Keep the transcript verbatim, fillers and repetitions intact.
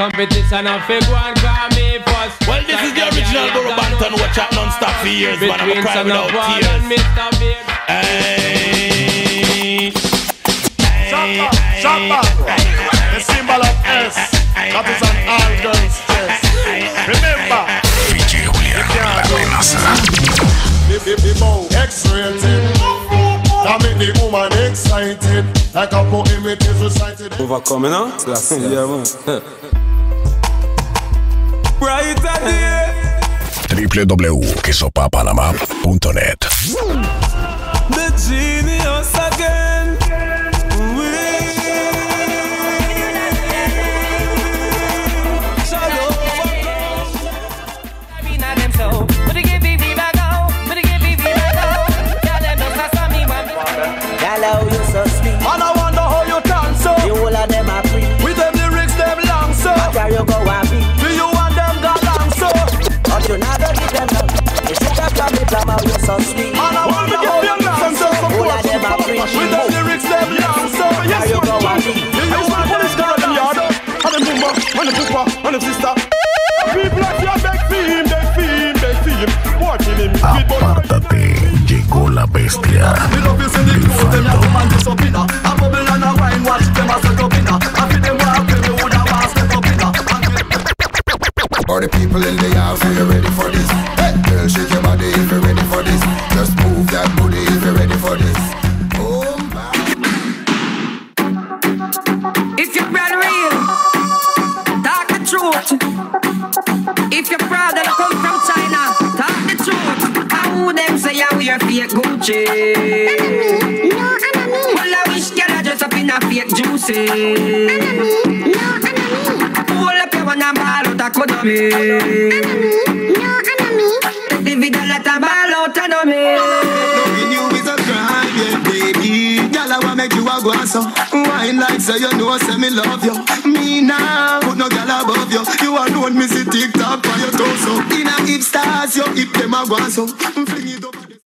Competition of fake one call me first. Well, this is the original Borough Banton. Watch out non-stop for years, man. I'm a cry without tears. Hey, Shabba, Shabba, the symbol of S. That is an all girls chest. Remember, you can't be more X-rated. That make the woman excited. Like a poem it is recited. Overcoming, huh? Yeah, man. Brighter day. w w w dot quesopa panamá dot net. The genius again. We shall overcome. Hello, you so sweet. And I wonder how you dance so. You all of them are free. With them lyrics them long so. Where you go and be? Do you want them got long so? But you never give them love. You should have come with them, how you so sweet. And I wonder how you dance so. All of them are free. With them lyrics them long so. Where you go and be? Do you want police girl in the yard? And the mumma, and the papa, and the sister. People like you beg for him, beg for him, beg for him. Watching him. Apártate, llegó la bestia. All the people in the house, are you ready for this? Hey, girl, shake your body if you're ready for this. Just move that booty if you're ready for this. Oh my. If you're brand real, talk the truth. If you're proud that I come from China, talk the truth. How would them say I wear fake Gucci? No, enemy. Well, I wish girl I dress up in a fake juicy. Enemy. No, enemy. Pull up your one and ball out a Konami. Enemy. No, enemy. Take the video, let a ball out a dummy. Loving you is a crime, yeah, baby. Girl, I wanna make you a go so. Wine like say you know, say me love you. Me now, put no girl above you. You alone me see TikTok on your torso. In a hip stars, you hip them a go so. Fling it up.